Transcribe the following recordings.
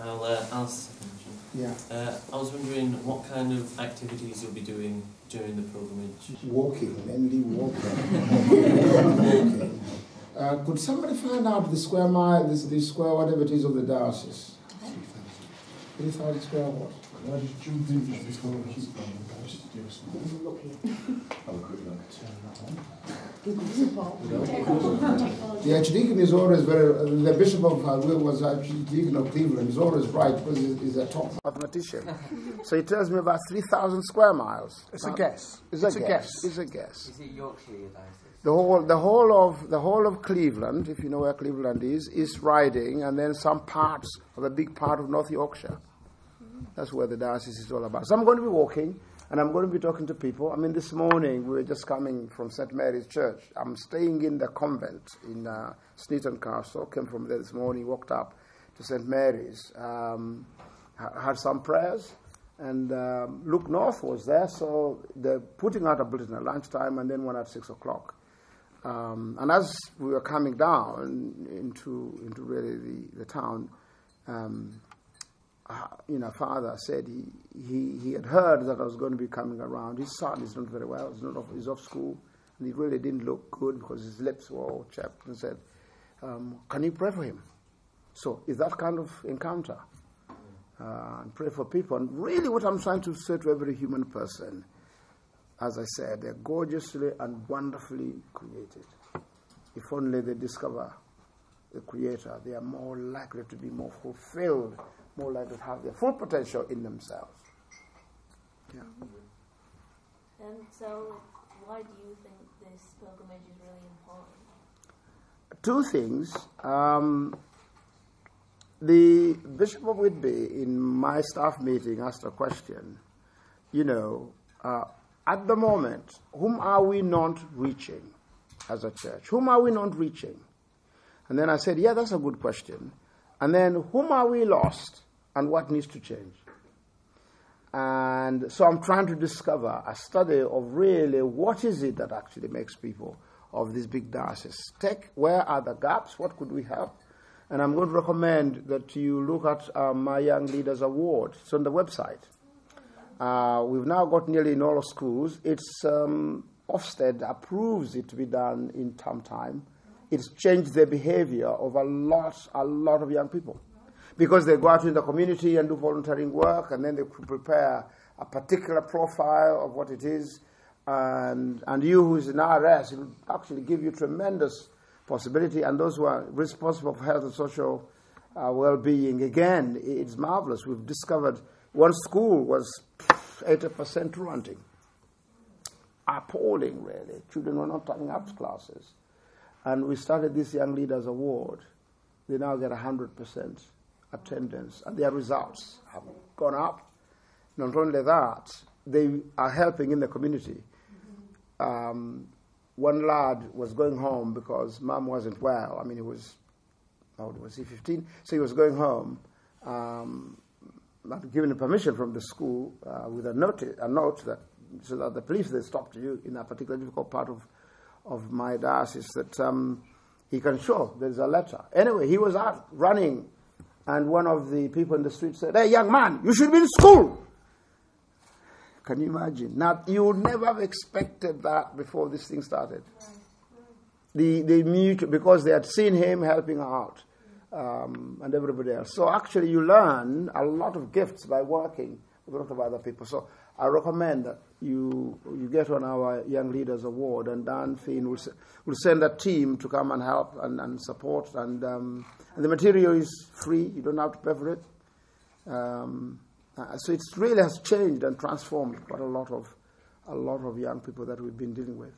I'll ask the second question. Yeah. I was wondering what kind of activities you'll be doing during the pilgrimage. Walking, mainly walking. Walking. Could somebody find out the square mile, the square whatever it is of the diocese? 3,000 square what? The Archdeacon is always the Bishop of was Archdeacon of Cleveland is always right because he's a top mathematician. So he tells me about 3,000 square miles. It's a guess. It's a guess. It's a guess. Is it Yorkshire diocese? The whole of Cleveland, if you know where Cleveland is riding, and then some parts of a big part of North Yorkshire. That's where the diocese is all about. So I'm going to be walking, and I'm going to be talking to people. I mean, this morning we were just coming from St. Mary's Church. I'm staying in the convent in Sneaton Castle. Came from there this morning, walked up to St. Mary's, had some prayers, and Luke North was there. So they're putting out a bulletin at lunchtime, and then one at 6 o'clock. And as we were coming down into really the town, Father said he had heard that I was going to be coming around. His son is not very well. He's off school, and he really didn't look good because his lips were all chapped. And said, "Can you pray for him?" So it's that kind of encounter, and pray for people. And really, what I'm trying to say to every human person, as I said, they're gorgeously and wonderfully created. If only they discover the Creator, they are more likely to be more fulfilled, more likely to have their full potential in themselves. Yeah. And so, why do you think this pilgrimage is really important? Two things. The Bishop of Whitby, in my staff meeting, asked a question. At the moment, whom are we not reaching as a church? Whom are we not reaching? And then I said, yeah, that's a good question. And then, whom are we lost and what needs to change? And so I'm trying to discover a study of really what is it that actually makes people of this big diocese tick? Where are the gaps? What could we help? And I'm going to recommend that you look at my Young Leaders Award. It's on the website. We've now got nearly in all schools. It's Ofsted approves it to be done in term time. It's changed the behavior of a lot of young people, because they go out in the community and do volunteering work, and then they prepare a particular profile of what it is, and you who is in RS, it will actually give you tremendous possibility, and those who are responsible for health and social well-being, again, it's marvelous. We've discovered one school was 80% truanting. Appalling, really. Children were not turning up to classes. And we started this Young Leaders Award. They now get 100% attendance, and their results have gone up. Not only that, they are helping in the community. One lad was going home because mom wasn't well. I mean, he was, how old was he, 15? So he was going home, not given permission from the school with a note that, so that the police, they stopped you in a particular difficult part of my diocese, that he can show there's a letter. Anyway, he was out running, and one of the people in the street said, "Hey, young man, you should be in school." Can you imagine? Now, you would never have expected that before this thing started. Because they had seen him helping out, and everybody else. So actually, you learn a lot of gifts by working with a lot of other people. So I recommend that you get on our Young Leaders Award, and Dan Finn will send a team to come and help and support. And the material is free; you don't have to pay for it. So it really has changed and transformed quite a lot of young people that we've been dealing with.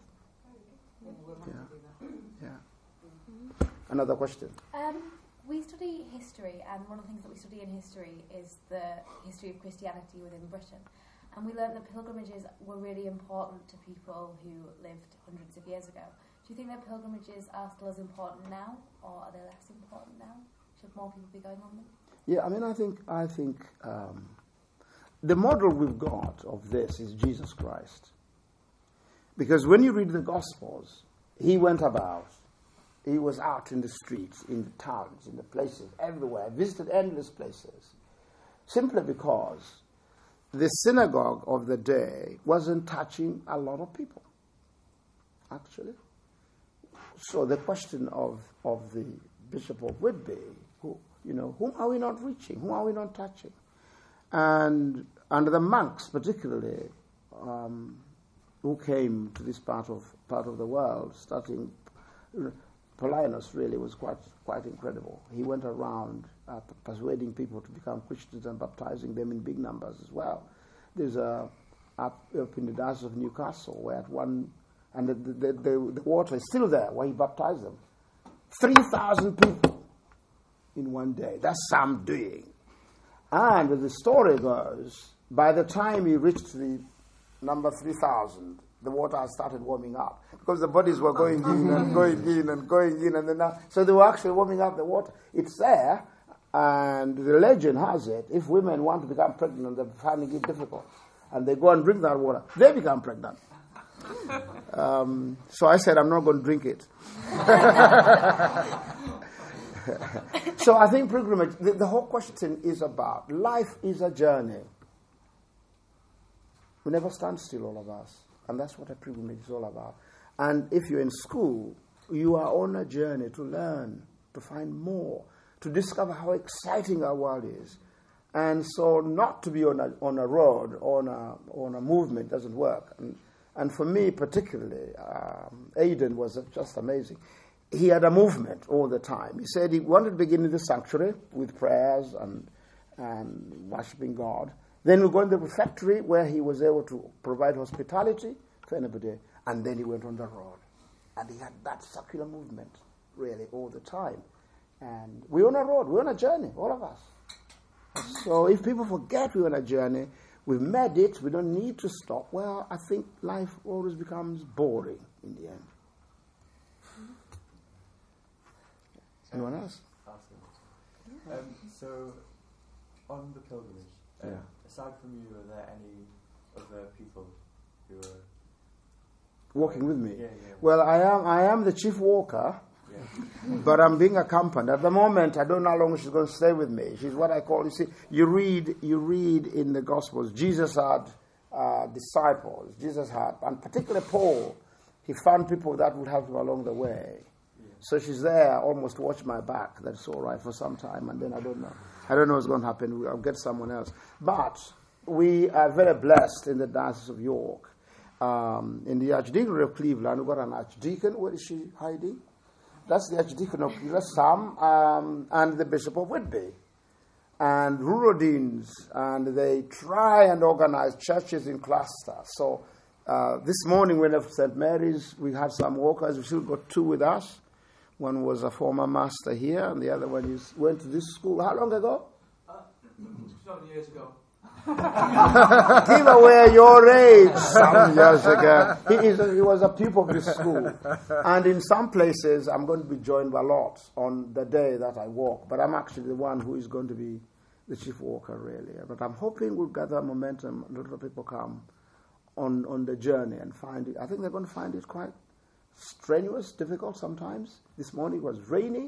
Yeah. Another question. We study history, and one of the things that we study in history is the history of Christianity within Britain. And we learned that pilgrimages were really important to people who lived hundreds of years ago. Do you think that pilgrimages are still as important now, or are they less important now? Should more people be going on them? Yeah, I mean, I think the model we've got of this is Jesus Christ. Because when you read the Gospels, he went about He was out in the streets, in the towns, in the places, everywhere, visited endless places, simply because the synagogue of the day wasn't touching a lot of people, actually. So the question of the Bishop of Whitby, whom are we not reaching? Whom are we not touching? And the monks, particularly, who came to this part of the world, starting Paulinus really was quite incredible. He went around persuading people to become Christians and baptizing them in big numbers as well. There's up in the Diocese of Newcastle where at one, and the water is still there where he baptized them. 3,000 people in one day. That's some doing. And the story goes, by the time he reached the number 3,000, the water had started warming up because the bodies were going in and going in and going in, and then so they were actually warming up the water. It's there, and the legend has it, if women want to become pregnant, they're finding it difficult, and they go and drink that water, they become pregnant. So I said, I'm not going to drink it. So I think pilgrimage, the whole question is about, life is a journey. We never stand still, all of us. And that's what a pilgrimage is all about. And if you're in school, you are on a journey to learn, to find more, to discover how exciting our world is. And so not to be on a road, on a movement doesn't work. And for me particularly, Aidan was just amazing. He had a movement all the time. He said he wanted to begin in the sanctuary with prayers and worshipping God. Then we go in the refectory where he was able to provide hospitality to anybody. And then he went on the road. And he had that circular movement really all the time. And we're on a road, we're on a journey, all of us. So if people forget we're on a journey, we've made it, we don't need to stop. Well, I think life always becomes boring in the end. Anyone else? So, on the pilgrimage, aside from you, are there any other people who are walking with me? Yeah. Well, I am the chief walker, but I'm being accompanied. At the moment, I don't know how long she's going to stay with me. She's what I call, you read in the Gospels, Jesus had disciples. Jesus had, and particularly Paul, he found people that would help him along the way. So she's there, almost watch my back. That's all right for some time, and then I don't know. I don't know what's going to happen. I'll get someone else. But we are very blessed in the Diocese of York. In the Archdeaconry of Cleveland, we've got an archdeacon. Where is she hiding? That's the Archdeacon of Cleveland, Sam, and the Bishop of Whitby. And rural deans, and they try and organize churches in clusters. So this morning when we left St. Mary's, we had some walkers. We still got two with us. One was a former master here, and the other one went to this school. How long ago? 7 years ago. Give away your age. Some years ago. He was a pupil of this school. And in some places, I'm going to be joined by lots on the day that I walk. But I'm actually the one who is going to be the chief walker, really. But I'm hoping we'll gather momentum and a lot of people come on the journey and find it. I think they're going to find it quite strenuous, difficult sometimes. This morning it was raining.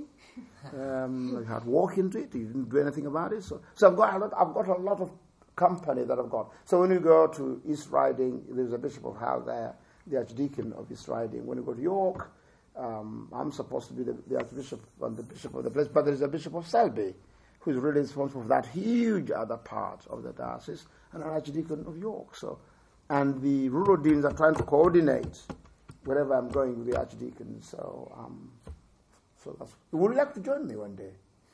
I had to walk into it. You didn't do anything about it. So I've got a lot of company that I've got. So when you go to East Riding, there's a Bishop of Hull there, the Archdeacon of East Riding. When you go to York, I'm supposed to be the Archbishop and the Bishop of the place, but there's a Bishop of Selby who's really responsible for that huge other part of the diocese, and an Archdeacon of York. So, and the rural deans are trying to coordinate wherever I'm going with the Archdeacon. So that's. Would you like to join me one day?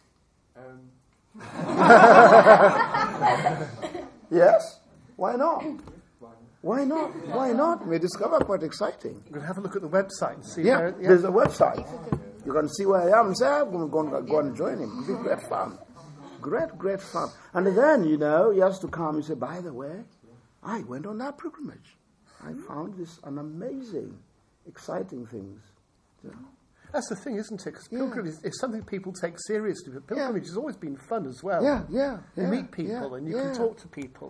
Yes? Why not? Why not? We discover quite exciting. We're going to have a look at the website and see. Yeah, there's a website. You can see where I am and say, I'm going to go and join him. It'll be great fun. Great fun. And then, he has to come and say, by the way, I went on that pilgrimage. I found this an amazing, exciting things. That's the thing, isn't it? Because pilgrimage is something people take seriously. But pilgrimage has always been fun as well. Yeah. You meet people and you can talk to people.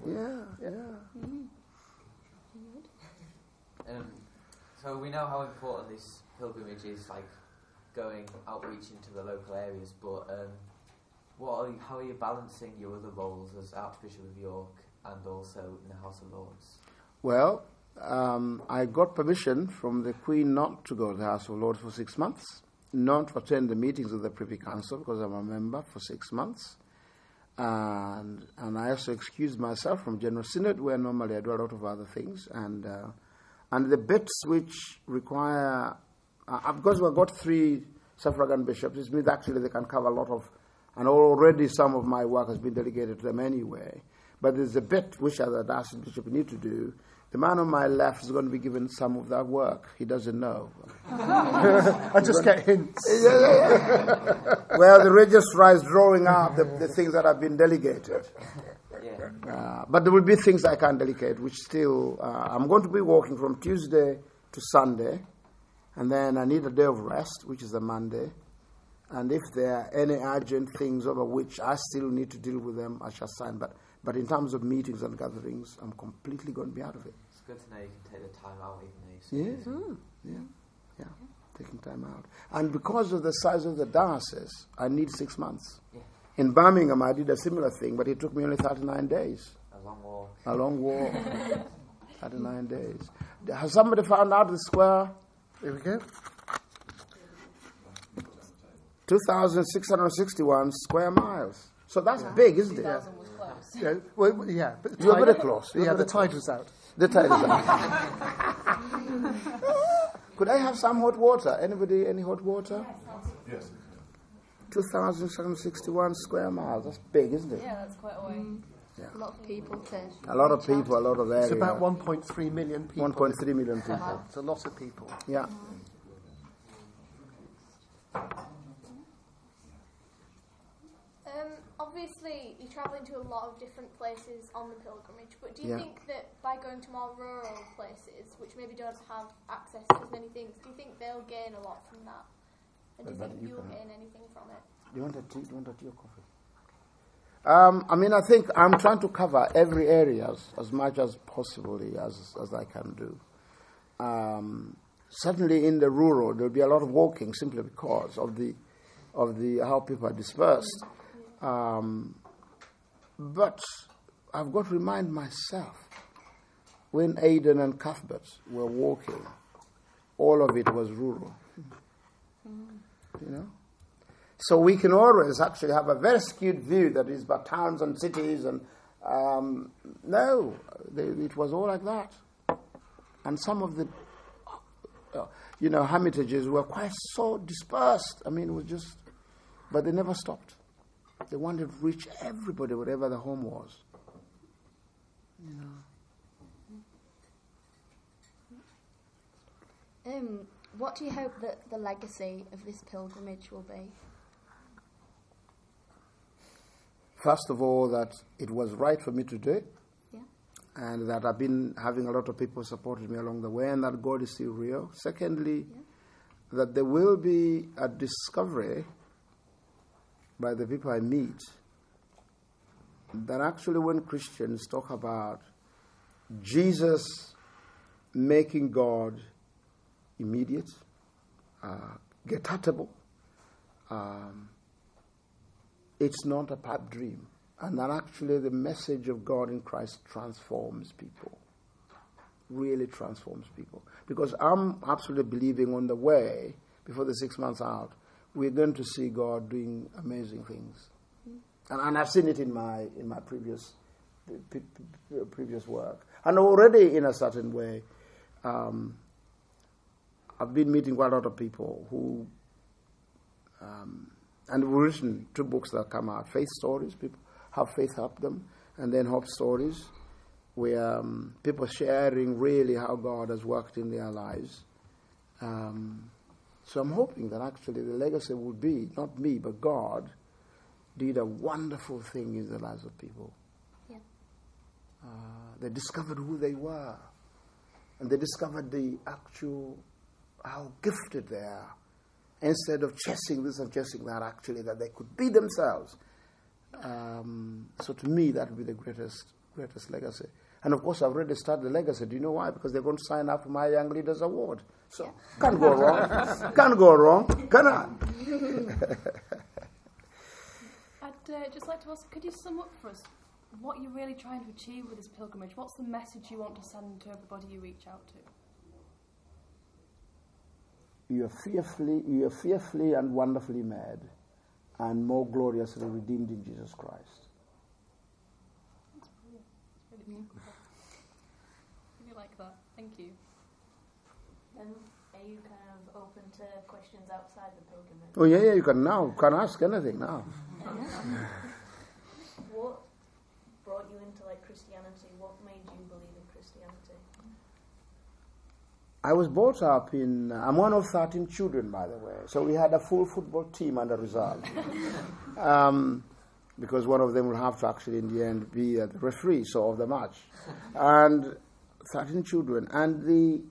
So we know how important this pilgrimage is, like going outreach into the local areas, but how are you balancing your other roles as Archbishop of York and also in the House of Lords? Well, I got permission from the Queen not to go to the House of Lords for 6 months, not to attend the meetings of the Privy Council because I'm a member for 6 months. And I also excused myself from General Synod, where normally I do a lot of other things. And the bits which require, because we've got 3 suffragan bishops, it means actually they can cover a lot of, and already some of my work has been delegated to them anyway. But there's a bit which as a diocese bishop need to do. The man on my left is going to be given some of that work. He doesn't know. I just get hints. Well, the registrar is drawing out the things that have been delegated. But there will be things I can't delegate, which still, I'm going to be working from Tuesday to Sunday, and then I need a day of rest, which is a Monday. And if there are any urgent things over which I still need to deal with them, I shall sign. But in terms of meetings and gatherings, I'm completely going to be out of it. It's good to know you can take the time out even though Yeah, taking time out. And because of the size of the diocese, I need 6 months. Yeah. In Birmingham, I did a similar thing, but it took me only 39 days. A long walk. 39 days. Has somebody found out the square? Here we go. 2,661 square miles. So that's big, isn't it? 2000 was close. Yeah, well, yeah, but You're very close. The tide was out. The tide is out. Could I have some hot water? Anybody, any hot water? Yes. 2,761 square miles. That's big, isn't it? Yeah, that's quite a way. Yeah. A lot of people to. A lot of people, a lot of area. It's about 1.3 million people. 1.3 million people. It's a lot of people. Yeah. Obviously, you're travelling to a lot of different places on the pilgrimage, but do you think that by going to more rural places, which maybe don't have access to as many things, do you think they'll gain a lot from that? And do you think you'll gain anything from it? Do you want a tea? Do you want a tea or coffee? I mean, I think I'm trying to cover every area as much as possibly as I can do. Certainly in the rural, there'll be a lot of walking simply because of the how people are dispersed. But I've got to remind myself, when Aidan and Cuthbert were walking, all of it was rural. You know? So we can always actually have a very skewed view that is about towns and cities, and no, it was all like that. And some of the, hermitages were quite so dispersed. I mean, it was just, but they never stopped. They wanted to reach everybody, wherever the home was. What do you hope that the legacy of this pilgrimage will be? First of all, that it was right for me to do it, and that I've been having a lot of people supporting me along the way, and that God is still real. Secondly, that there will be a discovery by the people I meet that actually when Christians talk about Jesus making God immediate, get-atable, it's not a pipe dream. And that actually the message of God in Christ transforms people, really transforms people. Because I'm absolutely believing on the way, before the 6 months out, we're going to see God doing amazing things. And I've seen it in my previous work. And already in a certain way, I've been meeting quite a lot of people who, and we've written 2 books that come out, Faith Stories, people how faith helped them, and then Hope Stories, where people sharing really how God has worked in their lives. So I'm hoping that actually the legacy will be, not me, but God did a wonderful thing in the lives of people. Yeah. They discovered who they were, and they discovered the actual, how gifted they are. Instead of chasing this and chasing that, actually, that they could be themselves. So to me, that would be the greatest legacy. And of course, I've already started the legacy. Do you know why? Because they're going to sign up for my Young Leaders Award. So can't go wrong. Can't go wrong. Come on. I'd just like to ask, could you sum up for us what you're really trying to achieve with this pilgrimage? What's the message you want to send to everybody you reach out to? You are fearfully and wonderfully made, and more gloriously redeemed in Jesus Christ. That's brilliant. It's really beautiful. I really like that. Thank you. Are you kind of open to questions outside the pilgrimage? Oh yeah, you can now. Can ask anything now. What brought you into Christianity? What made you believe in Christianity? I was brought up in. I'm one of 13 children, by the way. So we had a full football team and a reserve, because one of them will have to actually, in the end, be the referee of the match, and 13 children, and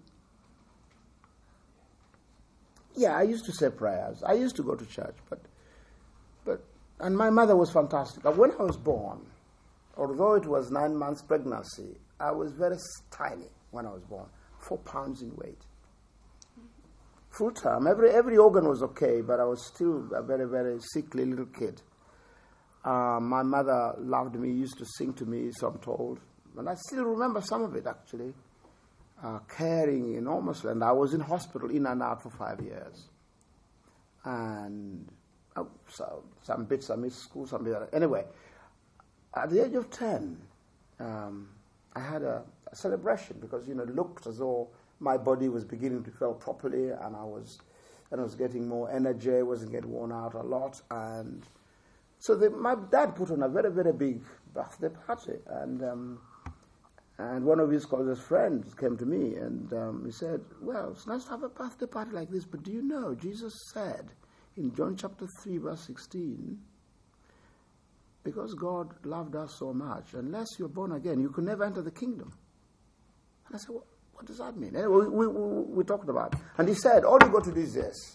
I used to say prayers. I used to go to church, and my mother was fantastic. But when I was born, although it was 9 months pregnancy, I was very tiny when I was born, 4 pounds in weight. Full term, every organ was okay, but I was still a very, very sickly little kid. My mother loved me, used to sing to me, so I'm told, and I still remember some of it actually. Caring enormously, and I was in hospital in and out for 5 years. And so some bits I missed school, some bits. Anyway, at the age of 10, I had a celebration because it looked as though my body was beginning to feel properly, and I was getting more energy, wasn't getting worn out a lot, and so my dad put on a very, very big birthday party, and one of his closest friends came to me and he said, well, it's nice to have a birthday party like this, but do you know, Jesus said in John chapter 3, verse 16, because God loved us so much, unless you're born again, you can never enter the kingdom. And I said, well, what does that mean? Anyway, we talked about it. And he said, all you got to do is this.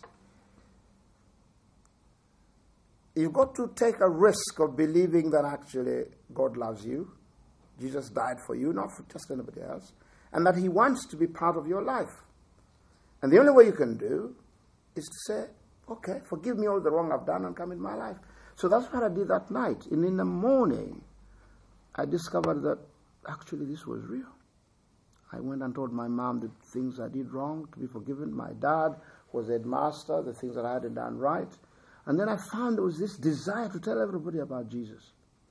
You've got to take a risk of believing that actually God loves you. Jesus died for you, not for just anybody else, and that he wants to be part of your life. And the only way you can do is to say, okay, forgive me all the wrong I've done and come in my life. So that's what I did that night. And in the morning, I discovered that actually this was real. I went and told my mom the things I did wrong to be forgiven. My dad was headmaster, the things that I hadn't done right. And then I found there was this desire to tell everybody about Jesus.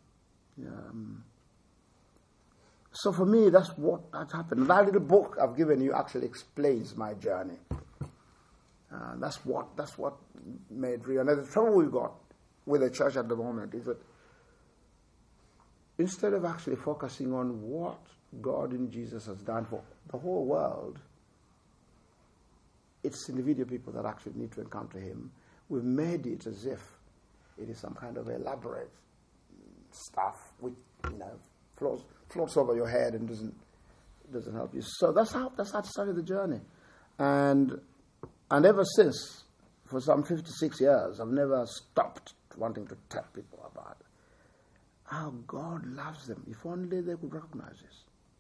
So for me, that's what had happened. That little book I've given you actually explains my journey. That's what made real. And the trouble we've got with the church at the moment is that instead of actually focusing on what God in Jesus has done for the whole world, it's individual people that actually need to encounter him. We've made it as if it is some kind of elaborate stuff which floats over your head and doesn't help you. So that's how I started the journey, and ever since, for some 56 years, I've never stopped wanting to tell people about how God loves them. If only they could recognize this.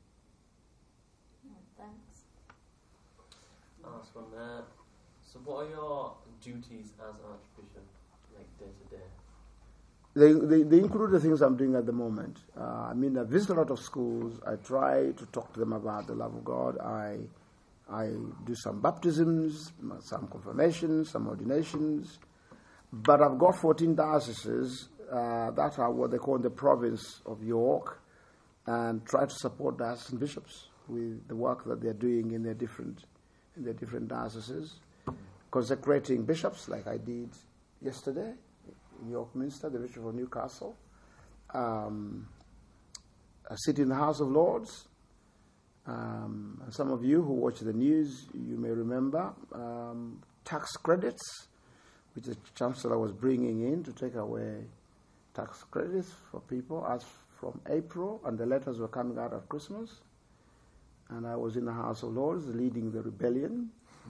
Thanks. Last one there. So, what are your duties as Archbishop, day to day? They include the things I'm doing at the moment. I visit a lot of schools. I try to talk to them about the love of God. I do some baptisms, some confirmations, some ordinations. But I've got 14 dioceses that are what they call the province of York, and try to support diocesan bishops with the work that they're doing in their different dioceses, consecrating bishops like I did yesterday in York Minster, the Bishop of Newcastle. I sit in the House of Lords. And some of you who watch the news, you may remember tax credits, which the Chancellor was bringing in to take away tax credits for people as from April, and the letters were coming out at Christmas. And I was in the House of Lords leading the rebellion.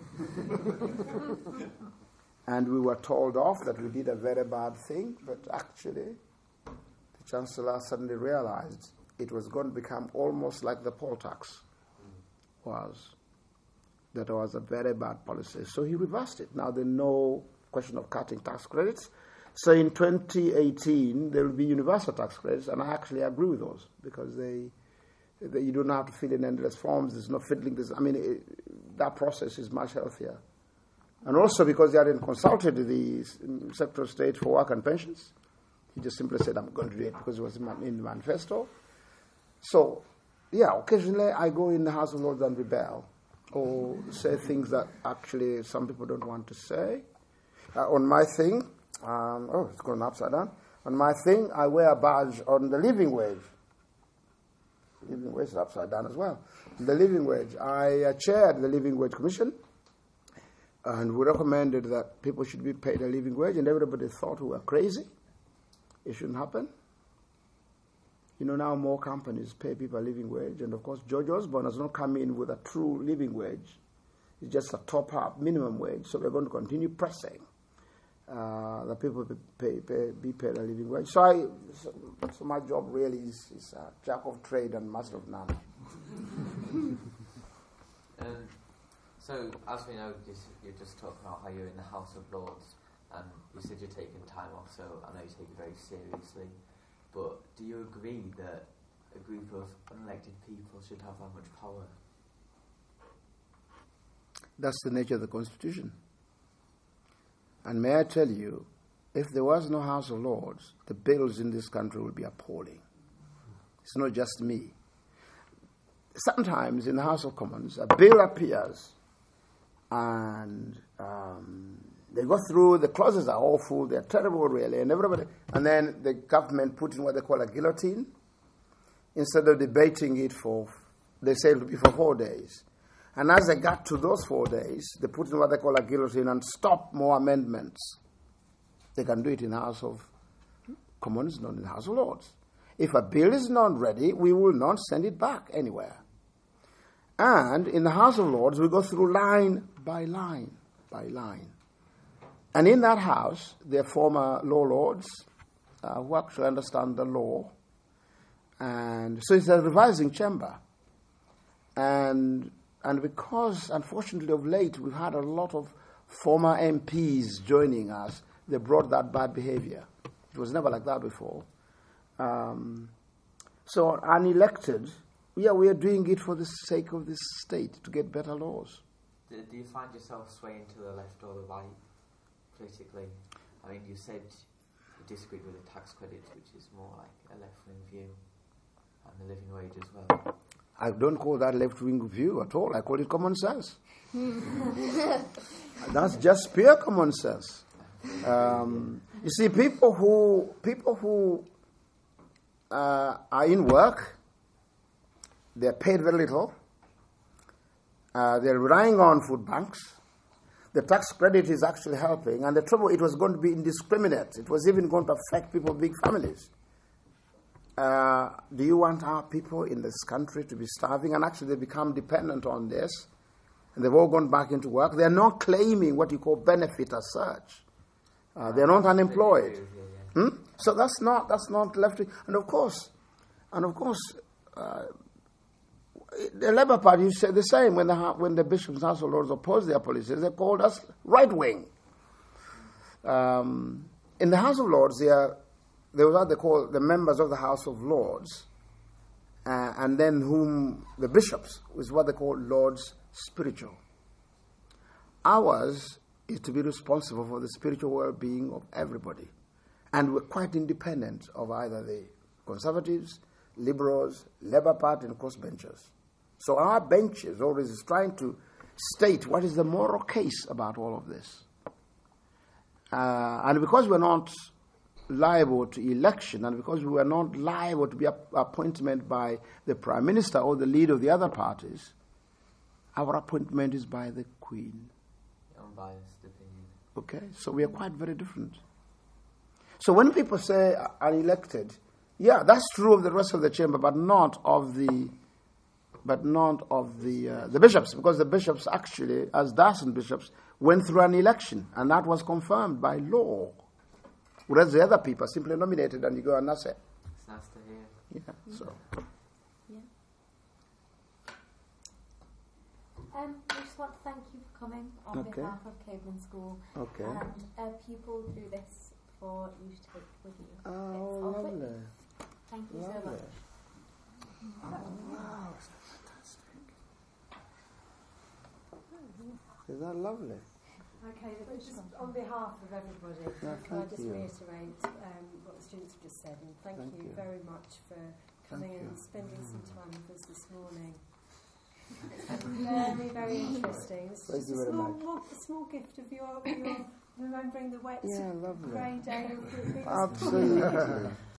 And we were told off that we did a very bad thing, but actually the Chancellor suddenly realized it was going to become almost like the poll tax was. That was a very bad policy. So he reversed it. Now they know question of cutting tax credits. So in 2018, there will be universal tax credits, and I actually agree with those because you don't have to fill in endless forms. There's no fiddling. That process is much healthier. And also because they hadn't consulted the Secretary of State for Work and Pensions. He just simply said, I'm going to do it because it was in the manifesto. So, yeah, occasionally I go in the House of Lords and rebel or say things that actually some people don't want to say. On my thing, it's gone upside down. On my thing, I wear a badge on the living wage. Living wage is upside down as well. The living wage. I chaired the Living Wage Commission, and we recommended that people should be paid a living wage, and everybody thought we were crazy. It shouldn't happen. Now more companies pay people a living wage, and of course George Osborne has not come in with a true living wage. It's just a top-up minimum wage, so we're going to continue pressing that people be paid a living wage. So my job really is jack of trade and master of none. So, as we know, you just talked about how you're in the House of Lords, and you said you're taking time off, so I know you take it very seriously. But do you agree that a group of unelected people should have that much power? That's the nature of the Constitution. And may I tell you, if there was no House of Lords, the bills in this country would be appalling. It's not just me. Sometimes in the House of Commons, a bill appears and they go through, the clauses are awful, they're terrible really, and then the government put in what they call a guillotine. Instead of debating it they say it will be for 4 days. And as they got to those 4 days, they put in what they call a guillotine and stop more amendments. They can do it in the House of Commons, not in the House of Lords. If a bill is not ready, we will not send it back anywhere. And in the House of Lords, we go through line by line by line. And in that house, there are former law lords who actually understand the law. And so it's a revising chamber. And because, unfortunately, of late, we've had a lot of former MPs joining us, they brought that bad behavior. It was never like that before. So unelected, we are doing it for the sake of this state, to get better laws. Do you find yourself swaying to the left or the right politically? I mean, you said you disagreed with the tax credits, which is more like a left-wing view, and the living wage as well. I don't call that left-wing view at all. I call it common sense. That's just pure common sense. You see, people who are in work, they're paid very little. They're relying on food banks. The tax credit is actually helping. And the trouble, it was going to be indiscriminate. It was even going to affect people with big families. Do you want our people in this country to be starving? And actually they become dependent on this. And they've all gone back into work. They're not claiming what you call benefit as such. They're not unemployed. So that's not left. And of course, the Labour Party said the same when the bishops and House of Lords opposed their policies. They called us right wing. In the House of Lords, there was what they call the members of the House of Lords, and then whom the bishops was what they call Lords Spiritual. Ours is to be responsible for the spiritual well-being of everybody, and we're quite independent of either the Conservatives, Liberals, Labour Party, and crossbenchers. So our benches always is trying to state what is the moral case about all of this. And because we're not liable to election, and because we are not liable to be appointment by the Prime Minister or the leader of the other parties, our appointment is by the Queen. Unbiased opinion. Okay, so we are quite very different. So when people say unelected, yeah, that's true of the rest of the chamber, but not of the bishops, because the bishops actually, as diocesan bishops, went through an election, and that was confirmed by law. Whereas the other people are simply nominated, and you go and that's it. It's nice to hear. Yeah. So. Yeah. I just want to thank you for coming on behalf of Caedmon School. Okay. And a pupil drew this for you to take with you. Oh, It's lovely. Whitby. Thank you so Lovely. much. Wow, fantastic. Is that lovely? Okay, just on behalf of everybody, can I just reiterate what the students have just said, and thank you very much for coming and spending some time with us this morning. It's been very, very interesting. It's just a small gift of your remembering the wet grey day of the Absolutely.